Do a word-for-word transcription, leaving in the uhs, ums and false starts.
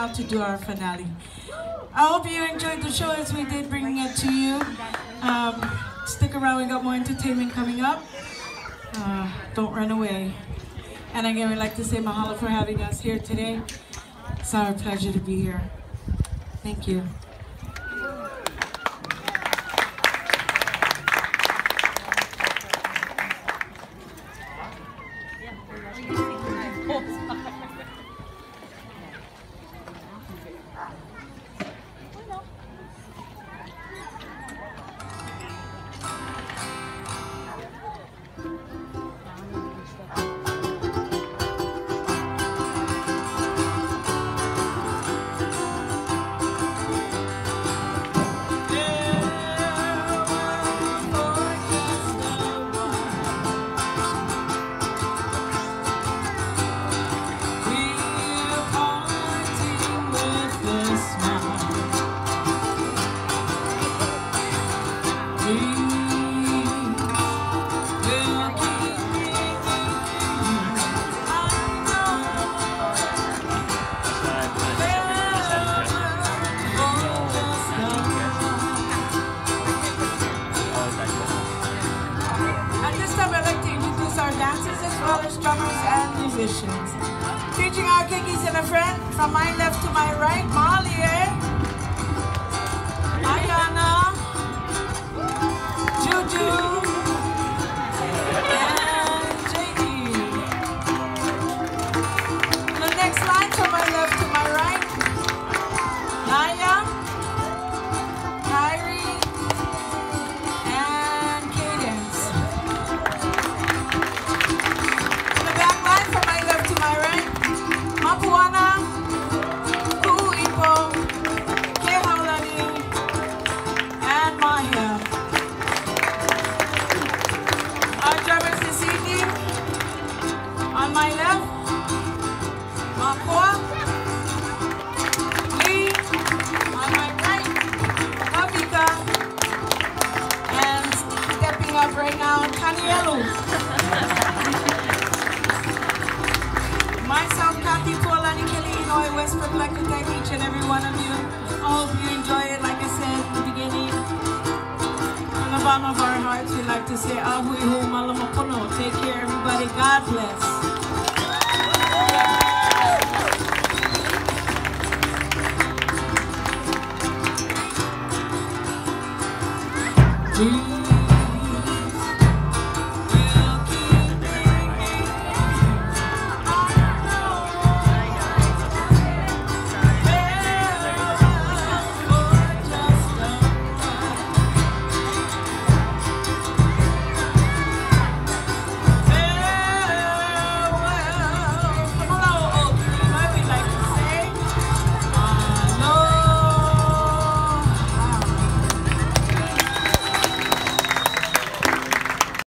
now to do our finale. I hope you enjoyed the show as we did bringing it to you. Um, stick around, we got more entertainment coming up. Uh, don't run away. And again, we'd like to say mahalo for having us here today. It's our pleasure to be here. Thank you. Featuring our kickies and a friend from my left to my right, Molly, eh? Ayana, Juju, and J D. The next line from my left to my right, Naya, Kyrie, and Cadence. The back line from my left to my right, Mapuana, Kuipo, Hālau, and Maya. Our drummers this evening, on my left, Mapua, Lee, on my right, Kavika, and stepping up right now, Kanielu. Myself, Kathy Tuolani, Keliʻinoi, Westbrook, I'd like to thank each and every one of you. I hope you enjoy it. Like I said in the beginning, from the bottom of our hearts, we'd like to say, Ahui hu malamapono. Take care, everybody. God bless.